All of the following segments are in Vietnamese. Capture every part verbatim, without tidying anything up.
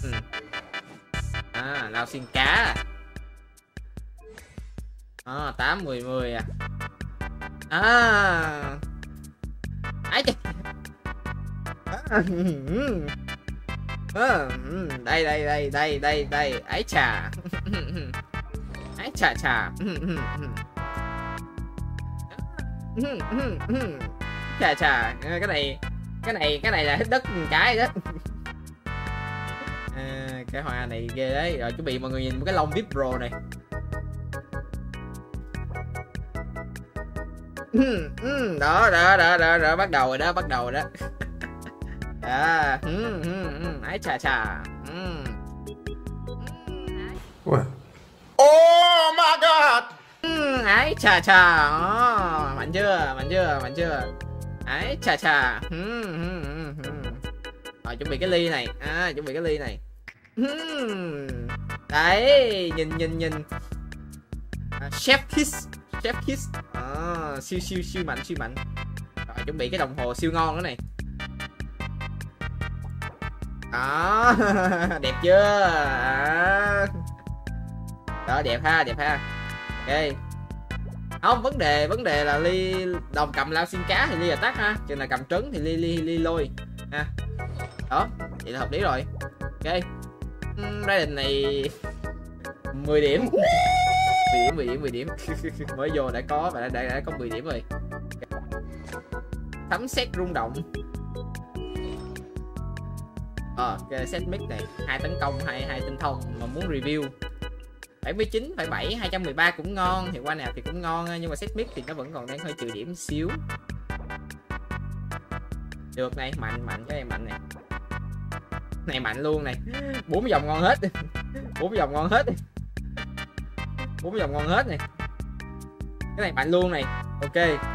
Ừ. À, lao xiên cá à. À, tám mười mười à. À. Ấy trời. À, đây đây đây đây đây đây ấy chà. Ấy chà chà. Chà chà, cái này cái này cái này là hít đất cái đó. À, cái hoa này ghê đấy. Rồi chuẩn bị mọi người nhìn một cái lông vê i pê Pro này. Đó đó đó đó đó, bắt đầu rồi đó, bắt đầu rồi đó. À, ấy chà chà. Oh my god. Ấy chà chà. Oh, mạnh chưa, mạnh chưa, mạnh chưa. Ấy chà chà. Rồi chuẩn bị cái ly này. À, chuẩn bị cái ly này. Đấy, nhìn nhìn nhìn. À, chef kiss, chef kiss. À, siêu siêu siêu mạnh, siêu mạnh. Rồi chuẩn bị cái đồng hồ siêu ngon nữa này. Đó. Đẹp chưa? À. Đó, đẹp ha, đẹp ha. Ok. Không, vấn đề vấn đề là Ly đồng cầm lao xiên cá thì Ly là tắt ha, chừng là cầm trứng thì Ly Ly Ly lôi ha. Đó, vậy là hợp lý rồi. Ok. Raiden này mười điểm. mười điểm, mười điểm, mười điểm. Mới vô đã có và đã, đã, đã có mười điểm rồi. Thấm sét rung động. Ờ, cái set mic này, hai tấn công, hai hai tinh thông mà muốn review. bảy mươi chín phẩy bảy, hai trăm mười ba cũng ngon, thì qua nào thì cũng ngon, nhưng mà set mic thì nó vẫn còn đang hơi trừ điểm xíu. Được này, mạnh mạnh, cái này mạnh này. Này mạnh luôn này. Bốn dòng ngon hết. Bốn dòng ngon hết. Bốn dòng ngon hết này. Cái này mạnh luôn này. Ok.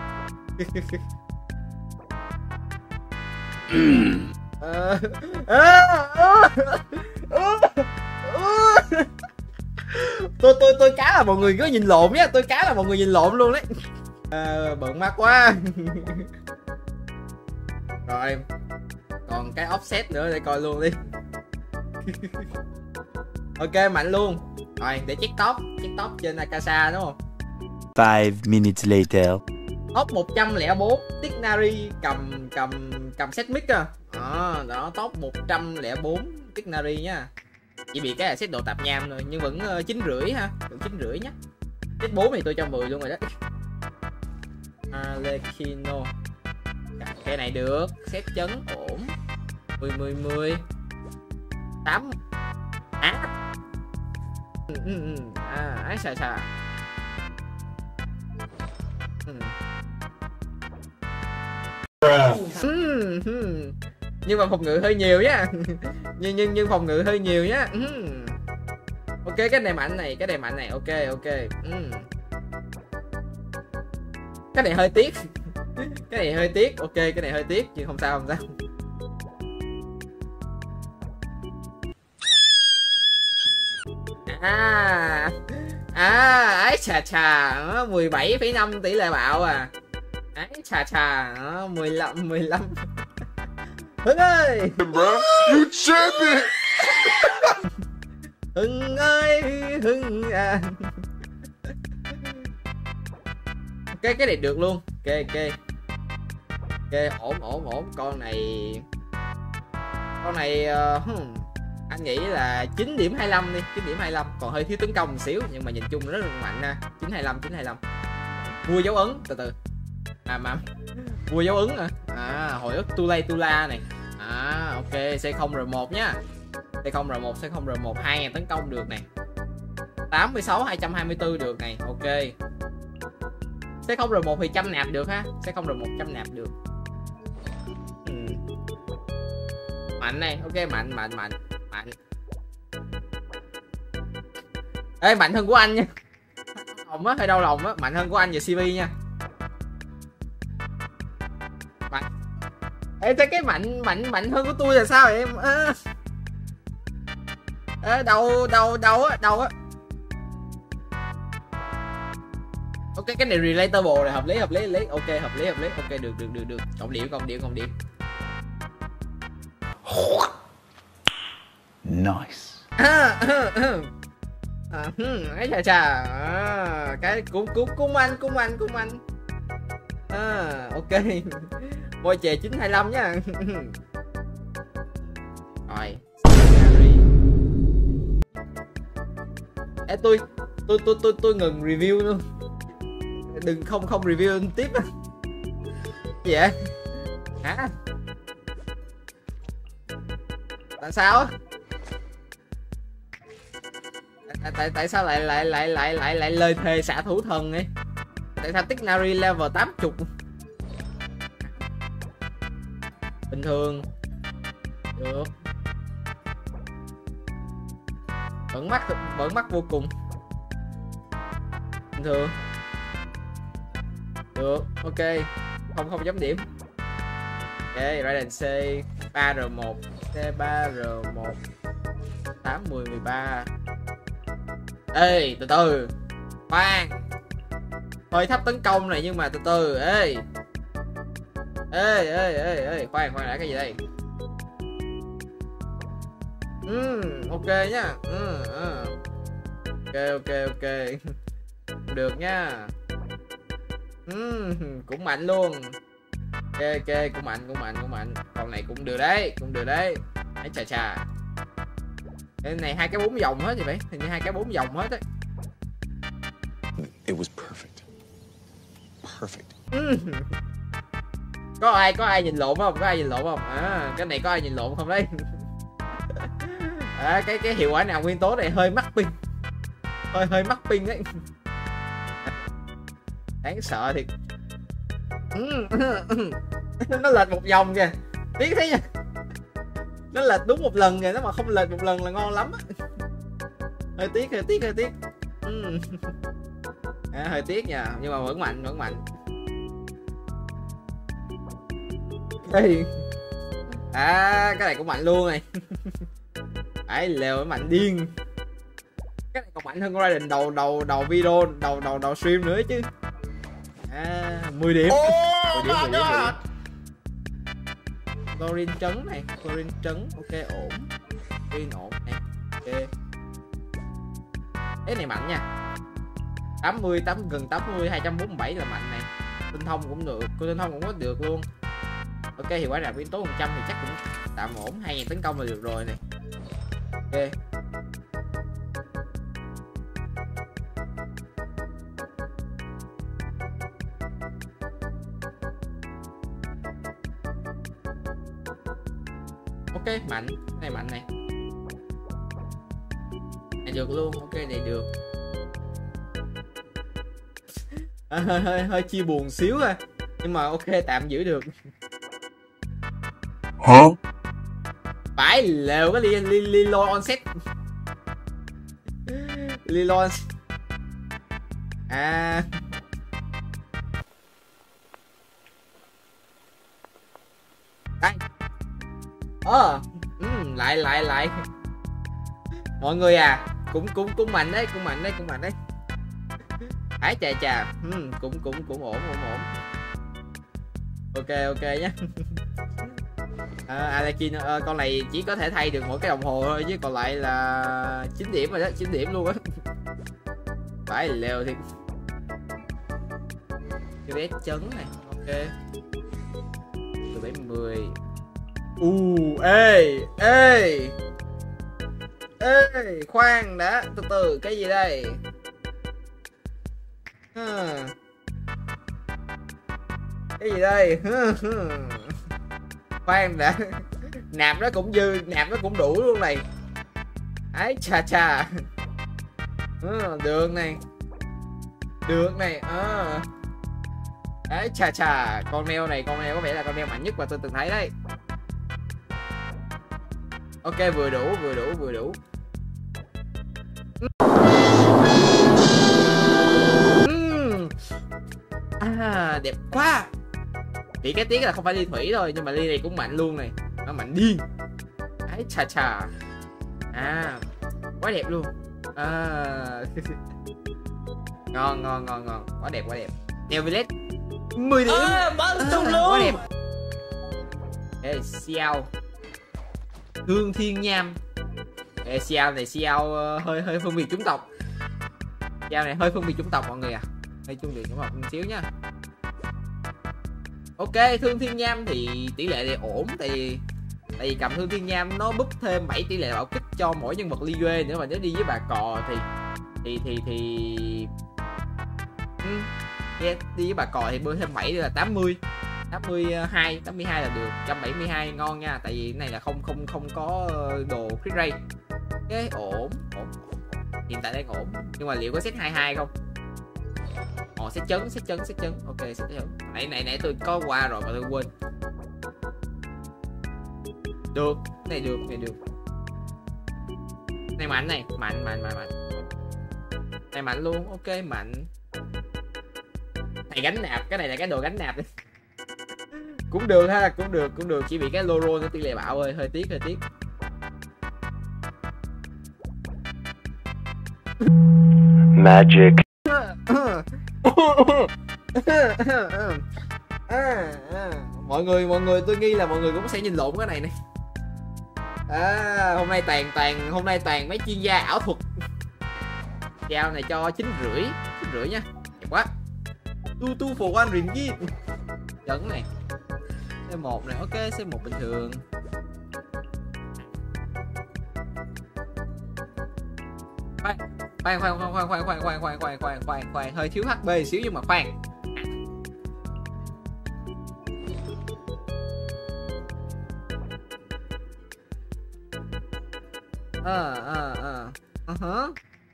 Ờ. tôi tôi tôi cá là mọi người cứ nhìn lộn nhá, tôi cá là mọi người nhìn lộn luôn đấy. À, bận mắt quá. Rồi còn cái offset nữa để coi luôn đi. Ok, mạnh luôn. Rồi để check top, check top trên Akasa đúng không? Five minutes later. Top một trăm lẻ bốn, Tighnari cầm cầm cầm set mic à. À, đó, top một trăm lẻ bốn Tighnari nhá. Chỉ bị cái là set độ tạp nham thôi, nhưng vẫn chín rưỡi ha, vẫn chín rưỡi nhá. Set bốn thì tôi cho mười luôn rồi đó. Arlecchino. Cái này được, set chấn ổn. mười mười mười. tám. À. Ừ, ừ, ừ. À, ấy xà xà. Ừ. Ừ, ừ. Nhưng mà phòng ngự hơi nhiều nhá. nhưng nhưng nhưng phòng ngự hơi nhiều nhá. Ừ. Ok, cái này mạnh này, cái này mạnh này. Ok ok. Ừ. Cái này hơi tiếc. Cái này hơi tiếc. Ok, cái này hơi tiếc nhưng không sao, không sao. À. À, ấy chà chà, mười bảy phẩy năm tỷ lệ bạo à. Ấy chà chà, mười lăm mười lăm. Hưng ơi. Bro, you champion. Hưng ơi, Hưng à. Ok, cái này được luôn. Ok ok. Ok, ổn ổn ổn. Con này Con này uh, hmm. anh nghĩ là chín điểm hai mươi lăm đi, chín điểm hai mươi lăm, còn hơi thiếu tấn công một xíu nhưng mà nhìn chung rất là mạnh ha. chín hai lăm, chín hai lăm. Vua dấu ấn, từ từ. À mà vua dấu ấn à. À, hồi ức Tula Tula này. À, ok, C không R một nhá. C không R một, C không R một hai nghìn tấn công được này. tám mươi sáu hai trăm hai mươi tư được này. Ok. C không R một thì trăm nạp được ha. C không R một trăm nạp được. Ừ. Mạnh này, ok, mạnh mạnh mạnh mạnh. Ê, mạnh hơn của anh nha. Lòng á, hơi đau lòng á, mạnh hơn của anh về xê vê nha. Mạnh. Ê, thế cái mạnh mạnh mạnh hơn của tôi là sao vậy em? À. Ê, đâu đâu đâu á, đâu á. Ok, cái này relatable này, hợp lý hợp lý hợp lý. Ok, hợp lý hợp lý. Ok, được được được được. Cộng điểm cộng điểm cộng điểm. Nice. À, à, ấy chà chà, à, cái cũng cũng cung anh cung anh cung anh. À, ok. Voi chè chín hai lăm nhá. Rồi. Ê, tôi tôi tôi tôi tôi ngừng review luôn. Đừng không không review tiếp. Gì vậy? Hả? Tại sao? Tại, tại tại sao lại lại lại lại lại lại lời thề xả thủ thần ấy? Tại sao Tignari level tám mươi? Bình thường. Được. Vẫn mắc vẫn mắc vô cùng. Bình thường. Được, ok. Không không chấm điểm. Ok, Raiden C ba R một, C ba R một, tám, mười, mười ba. Ê, từ từ. Khoan. Hơi thấp tấn công này nhưng mà từ từ. Ê. Ê, ê, ê, ê. Khoan, khoan đã cái gì đây? Ừ, ok nhá. Ừ, ừ. Ok, ok, ok. Được nha. Ừ, cũng mạnh luôn. Ok, ok, cũng mạnh, cũng mạnh, cũng mạnh. Con này cũng được đấy, cũng được đấy. Ấy chà chà. Cái này hai cái bốn vòng hết vậy, hình như hai cái bốn vòng hết đấy. It was perfect. Perfect. Ừ. Có ai có ai nhìn lộn không? Có ai nhìn lộn không? À, cái này có ai nhìn lộn không đấy? À, cái cái hiệu quả nào nguyên tố này hơi mắc ping, hơi hơi mắc ping đấy. Đáng sợ thiệt. Nó lệch một vòng kìa, tiếc thế nha. Nó lệch đúng một lần kìa, nó mà không lệch một lần là ngon lắm á. Hơi tiếc, hơi tiếc, hơi tiếc. À, hơi tiếc nha, nhưng mà vẫn mạnh, vẫn mạnh. Ê. À, cái này cũng mạnh luôn này. Ấy lèo mạnh điên. Cái này còn mạnh hơn Raiden đầu đầu đầu video, đầu đầu đầu stream nữa chứ. À, mười điểm. mười điểm, mười điểm, mười điểm. Thorin trấn này, Thorin trấn, ok ổn. Thorin ổn này. Ok. Cái này mạnh nha. tám mươi, tám gần tám mươi, hai trăm bốn mươi bảy là mạnh này. Tinh thông cũng được, cô tinh thông cũng có được luôn. Ok, hiệu quả nạp nguyên tố một trăm thì chắc cũng tạm ổn, hai nghìn tấn công là được rồi này. Ok. Ok, mạnh, cái này mạnh này. Này được luôn, ok này được. À, hơi hơi hơi chia buồn xíu à. Nhưng mà ok tạm giữ được. Hả? Phải lều cái li li li lôi on set. Li lôi. À. Đây. Ờ, ừ, lại lại lại. Mọi người à, cũng cũng cũng mạnh đấy, cũng mạnh đấy, cũng mạnh đấy. Ái chà chà, ừ, cũng cũng cũng ổn, ổn ổn. Ok ok nhé. À, Anakin, à, con này chỉ có thể thay được mỗi cái đồng hồ thôi chứ còn lại là chín điểm rồi đó, chín điểm luôn á. Phải lèo thì cái bé chấn này, ok. Từ bảy mười. U ê ê ê khoan đã, từ từ cái gì đây? À. Cái gì đây? Khoan đã. Nạp nó cũng dư, nạp nó cũng đủ luôn này. Ấy chà chà. À, được này. Được này. À. Ấy chà chà. Con neo này, con neo có vẻ là con neo mạnh nhất mà tôi từng thấy đấy. Ok, vừa đủ, vừa đủ, vừa đủ. À, đẹp quá. Chỉ cái tiếng là không phải ly thủy thôi, nhưng mà ly này cũng mạnh luôn này. Nó mạnh điên. Ấy chà chà. À, quá đẹp luôn. À. Ngon ngon ngon ngon, quá đẹp quá đẹp. Neo Village mười điểm. À, bắn tung à, luôn. Quá đẹp. Ê, Xiao Thương Thiên Nham Ê, Xiao này Xiao uh, hơi hơi phân biệt chủng tộc. Xiao này hơi phân biệt chủng tộc mọi người à. Hơi chung biệt chủng tộc một xíu nhá. Ok, thương thiên nham thì tỷ lệ này ổn, tại vì tại vì cầm thương thiên nham nó búp thêm bảy tỷ lệ bạo kích cho mỗi nhân vật Liyue nữa, mà nếu đi với bà cò thì thì thì thì ừ, yeah, đi với bà cò thì bơi thêm bảy là tám mươi tám mươi hai tám mươi hai là được, một trăm bảy mươi hai ngon nha, tại vì cái này là không không không có đồ crit rate. Cái ổn, ổn hiện tại đang ổn, nhưng mà liệu có set hai mươi hai không? Ồ, set chấn set chấn set chấn ok, set chấn nãy nãy nãy tôi có qua rồi mà tôi quên. Được, cái này được, cái này được. Này mạnh này, mạnh mạnh mạnh mạnh. Này mạnh luôn, ok mạnh. Này gánh nạp, cái này là cái đồ gánh nạp đi. Cũng được ha, cũng được, cũng được, chỉ bị cái loro nó tỷ lệ bạo ơi, hơi tiếc, hơi tiếc. Magic. Mọi người, mọi người tôi nghi là mọi người cũng sẽ nhìn lộn cái này này. À, hôm nay toàn toàn hôm nay toàn mấy chuyên gia ảo thuật. Chào này cho chín rưỡi, chín rưỡi nha, đẹp quá. Tu tu for one ringgit. Chấn này. C một này, ok, C một bình thường. Khoan, khoan khoan khoan khoan khoan khoan khoan khoan khoan khoan khoan khoan hơi thiếu hát pê xíu nhưng mà khoan. Ờ ờ ờ. Ờ hả.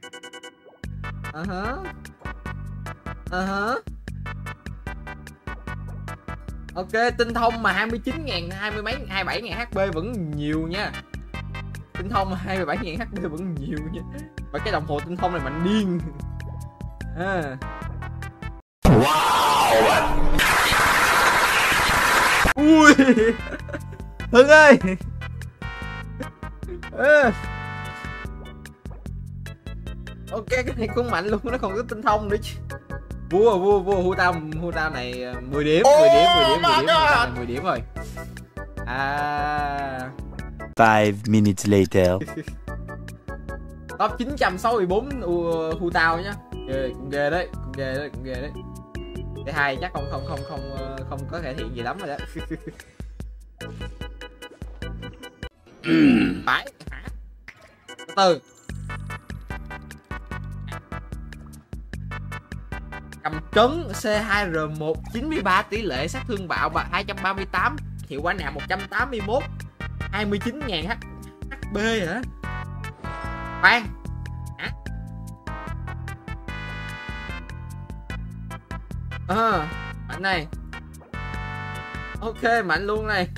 Ờ hả. Ờ hả. Ok, tinh thông mà hai mươi chín ngàn, hai mươi mấy, hai mươi bảy ngàn hát pê vẫn nhiều nha. Tinh thông mà hai mươi bảy ngàn hát pê vẫn nhiều nha. Và cái đồng hồ tinh thông này mạnh điên. À. Wow. Ui. Hưng ơi. À. Ok, cái này cũng mạnh luôn, nó còn có tinh thông nữa chứ. Vua vua vua Hu Tao, Hu Tao này mười điểm, mười điểm, mười điểm, mười điểm, mười điểm, mười điểm rồi. À. Five minutes later. Top chín trăm sáu mươi tư Hu Tao nhá. Ghê, cũng ghê đấy, cũng ghê đấy, cũng ghê đấy. Cái hai chắc không không không không không có cải thiện gì lắm rồi đó. Phải hả? Từ cầm trấn C hai R một chín mươi ba tỷ lệ sát thương bạo hai trăm ba mươi tám, hiệu quả nạp một trăm tám mươi mốt, hai mươi chín ngàn H P hả? Khoan hả? Ờ à, mạnh này. Ok, mạnh luôn này.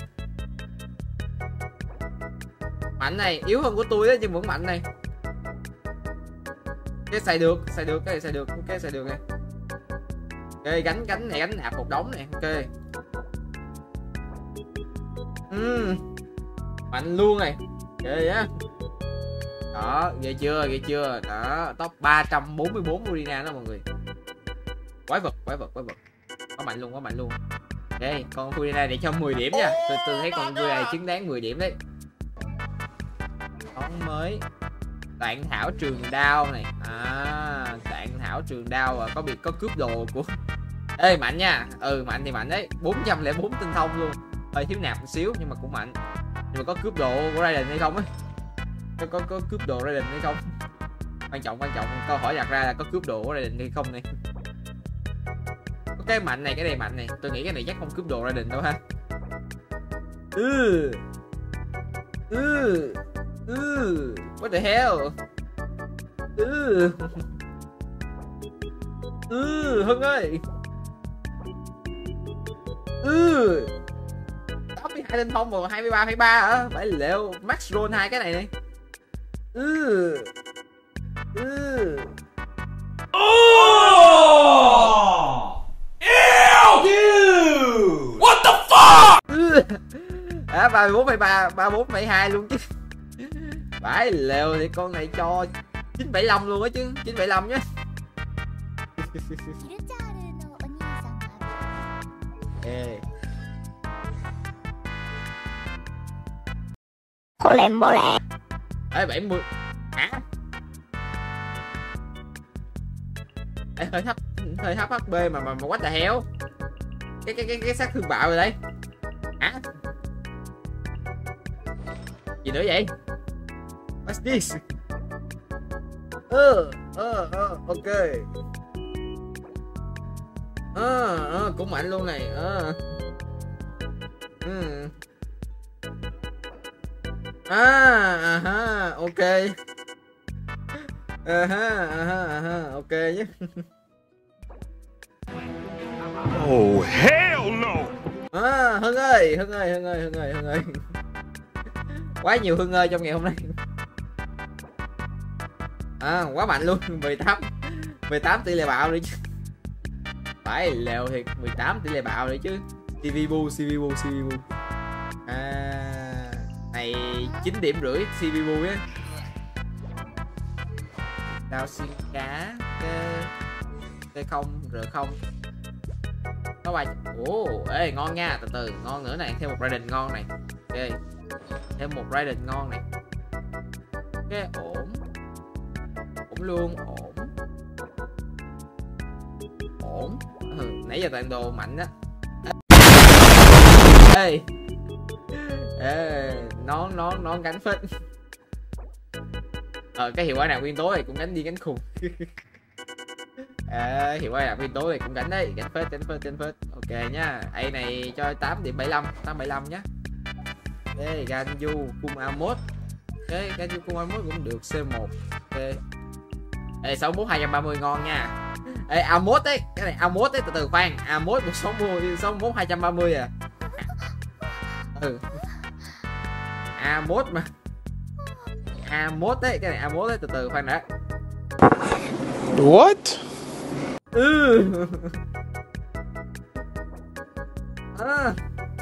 Mạnh này, yếu hơn của tôi đó nhưng vẫn mạnh này. Cái xài được, xài được, cái này xài được, ok xài được này. Ok, gánh gánh này, gánh nạp một đống này, ok. Uhm, mạnh luôn này. Ghê á. Đó, ghê chưa, ghê chưa. Đó, top ba trăm bốn mươi tư Urina đó mọi người. Quái vật, quái vật, quái vật. Có mạnh luôn, có mạnh luôn. Ok, con Urina để cho mười điểm nha. Tôi, tôi thấy con Urina này xứng đáng mười điểm đấy. Món mới Tạng thảo trường đao này. À, tạng thảo trường đao à, có bị có cướp đồ của. Ê mạnh nha. Ừ mạnh thì mạnh đấy, bốn trăm lẻ bốn tinh thông luôn. Hơi thiếu nạp một xíu nhưng mà cũng mạnh. Nhưng mà có cướp đồ của Raiden hay không á? Có, có có cướp đồ Raiden hay không? Quan trọng quan trọng câu hỏi đặt ra là có cướp đồ của Raiden hay không này. Có cái mạnh này, cái này mạnh này. Tôi nghĩ cái này chắc không cướp đồ Raiden đâu ha. Ừ. Ừ. Ừ. What the hell? Ừ. Ừ, Hưng ơi. Ừ. tám mươi hai tinh thông vào hai mươi ba phẩy ba hả? Phải liệu max roll hai cái này này. Ừ. Ừ. Oh! Ew! Dude! What the fuck? Ừ. À, ba mươi bốn phẩy ba, ba mươi bốn phẩy hai luôn chứ. Phải lèo thì con này cho chín phẩy năm luôn á chứ, chín phẩy năm nhé. Ê. Bố lẹ bố lẹ. Ê bảy mươi. Hả? Ê, hơi thấp, hơi thấp hát pê mà mà mà what the hell? Cái cái cái cái sát thương bạo rồi đây. Hả? Gì nữa vậy? What's this? Ờ, ờ, ờ, ok. Ờ, ờ, cũng mạnh luôn này. Ờ. Ừ. À, à ha, ok. À ha, à ha, à ha, ok nhé. Oh, hell no! À, Hưng ơi, Hưng ơi, Hưng ơi, Hưng ơi, Hưng ơi. Quá nhiều Hưng ơi trong ngày hôm nay. À, quá mạnh luôn, mười tám mười tám tỷ lệ bạo đi chứ. Phải lèo thiệt, mười tám tỷ lệ bạo đấy chứ. xê vê bu, xê vê bu, xê vê bu. À, này chín điểm rưỡi xê vê bu á. Đao xuyên cá, cái cái không, rờ không. Có bài. Ồ, ê ngon nha, từ từ, ngon nữa này, thêm một Raiden ngon này. Ok. Thêm một Raiden ngon này. Cái ổn. Ổn luôn, ổn. Ổn. Ừ, nãy giờ toàn đồ mạnh á. Ê. Ê, nón nón nón gánh phết. Ờ, cái hiệu quả nào nguyên tố này cũng gánh đi gánh khùng. À, hiệu quả nào nguyên tố này cũng gánh đấy, gánh phết, gánh phết, gánh phết. Ok nhá. A này cho tám điểm bảy mươi lăm, tám bảy mươi lăm nhá. Đây, Ganyu cung Amos. Cái Ganyu cung Amos cũng được xê một. Ok. Ê, sáu mốt hai trăm ba mươi ngon nha. Ê, Amos ấy, cái này Amos ấy, từ từ khoan, Amos một sáu mốt hai trăm ba mươi à. Ừ. Amos mà. Amos ấy, cái này Amos ấy, từ từ khoan đã. What? Ừ. À.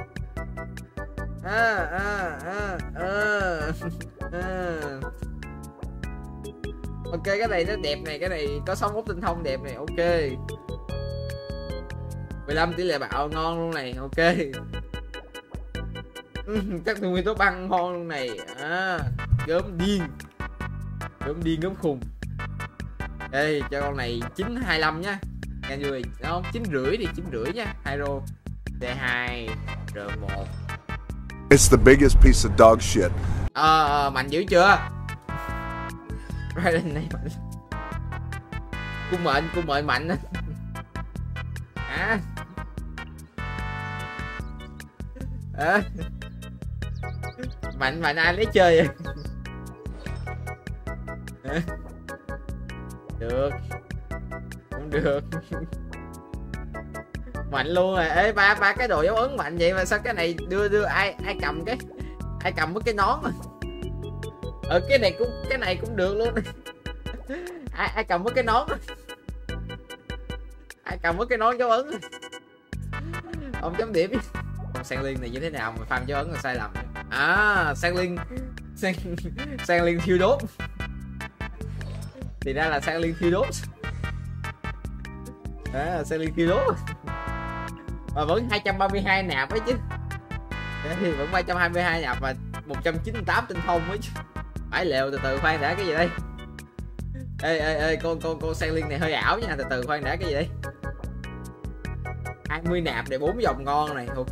À, à, à, à. À. Ok, cái này nó đẹp này, cái này có sáu mốt tinh thông đẹp này, ok. mười lăm tỷ lệ bạo ngon luôn này, ok. Ừ, chắc nguyên tố băng ngon luôn này. À, gớm điên. Gớm điên gớm khùng. Ê, cho con này chín hai mươi lăm nhá. Nghe vui, không? chín rưỡi đi, chín rưỡi nha. hai rô. đê hai, rờ một. It's the biggest piece of dog shit. Ờ, à, mạnh dữ chưa? Raiden này mạnh. Cung mệnh, cung mệnh mạnh á. À. À. Mạnh mạnh ai lấy chơi vậy? À. Được. Cũng được. Mạnh luôn rồi. Ê, ba ba cái đồ dấu ấn mạnh vậy mà sao cái này đưa đưa ai ai cầm cái ai cầm với cái nón mà. Ờ, cái này cũng cái này cũng được luôn. ai ai cầm với cái nón. Ai cầm với cái nón dấu ấn. Ông chấm điểm. Con Sang Liên này như thế nào mà farm dấu ấn là sai lầm. À, Sang Liên Sang, Sang Liên thiêu đốt. Thì ra là Sang Liên thiêu đốt. À, Sang Liên thiêu đốt. Mà vẫn hai trăm ba mươi hai nạp ấy chứ. Thì vẫn ba trăm hai mươi hai nạp và một trăm chín mươi tám tinh thông ấy chứ. Phải lèo, từ từ khoan đã, cái gì đây? Ê ê ê, con con con Sang Liên này hơi ảo nha, từ từ khoan đã, cái gì đây? hai mươi nạp để bốn dòng ngon này, ok.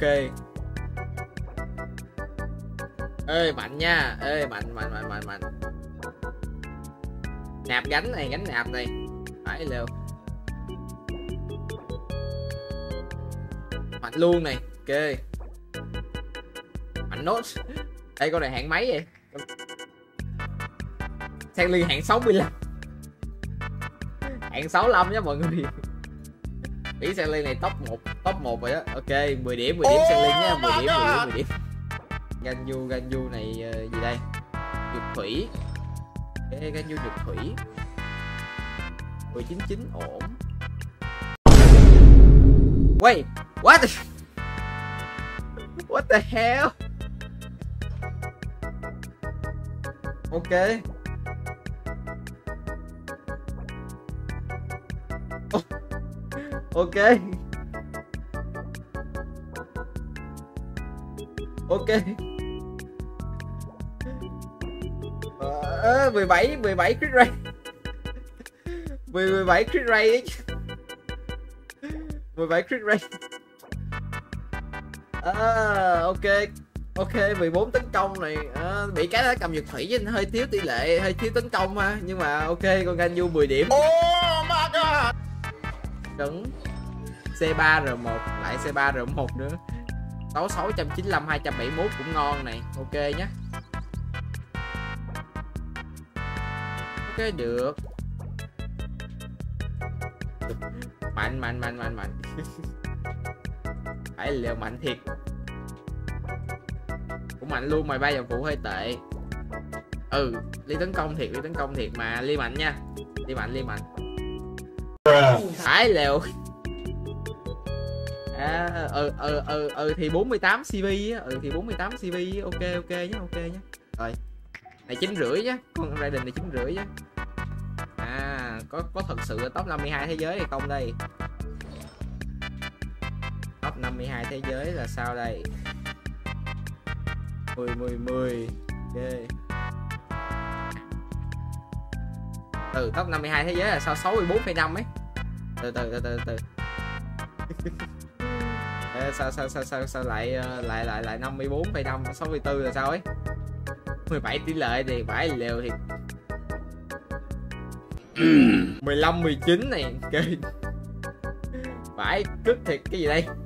Ê mạnh nha, ê mạnh mạnh mạnh mạnh mạnh. Nạp gánh này, gánh nạp này. Phải lèo. Mạnh luôn này, ok. Mạnh nốt. Đây con này hạng mấy vậy? Sang Liên hạng sáu mươi lăm. Hạng sáu mươi lăm nha mọi người. Ý Sang Liên này top một, top một rồi đó. Ok, mười điểm, mười điểm Sang Liên nha, mười điểm, mười điểm, mười điểm. Ganyu, Ganyu này uh, gì đây? Dược thủy. Ok, Ganyu dược thủy. mười chín chín ổn. Wait, what the... What the hell? Ok. Oh. Ok. Ok. Ờ, mười bảy mười bảy crit rate. mười bảy crit rate ấy. mười bảy crit rate. À, ok. Ok, mười bốn tấn công này. À, bị cái đã cầm nhược thủy chứ hơi thiếu tỷ lệ, hơi thiếu tấn công ha. Nhưng mà ok, con Ganyu mười điểm. Oh my god. Cứng. C ba R một, lại C ba R một nữa. Tấu sáu trăm chín mươi lăm, hai trăm bảy mươi mốt cũng ngon này. Ok nhá. Ok được. Mạnh mạnh mạnh mạnh mạnh. Phải liều mạnh thiệt. Cũng mạnh luôn, mày ba dòng phụ hơi tệ. Ừ, Ly tấn công thiệt, Ly tấn công thiệt mà Ly mạnh nha. Ly mạnh, Ly mạnh. Phải liều. À, ừ, ừ, ừ, ừ thì bốn mươi tám C V á, ừ thì bốn mươi tám C V á, ok ok nhá, ok nhá. Rồi. Này chín rưỡi nhá, con Raiden này chín rưỡi nhá. À, có có thật sự là top năm mươi hai thế giới hay không đây? Top năm mươi hai thế giới là sao đây? mười mười mười. Ok. Ừ, top năm mươi hai thế giới là sao sáu mươi bốn phẩy năm ấy. Từ từ từ từ từ. Ê, sao sao sao sao sao lại lại lại lại năm mươi bốn phẩy năm, sáu mươi tư là sao ấy? mười bảy tỷ lệ thì phải liều thì mười lăm mười chín này. Ok. Phải cứt thiệt cái gì đây?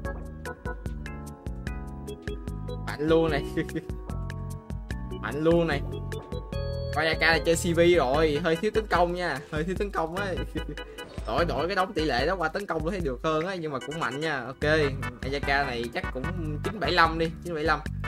Mạnh luôn này. Mạnh luôn này. Koyaka là chơi C V rồi, hơi thiếu tấn công nha, hơi thiếu tấn công á. Đổi đổi cái đống tỷ lệ đó qua tấn công thấy được hơn á, nhưng mà cũng mạnh nha. Ok, Ayaka này chắc cũng chín bảy lăm đi, chín bảy lăm.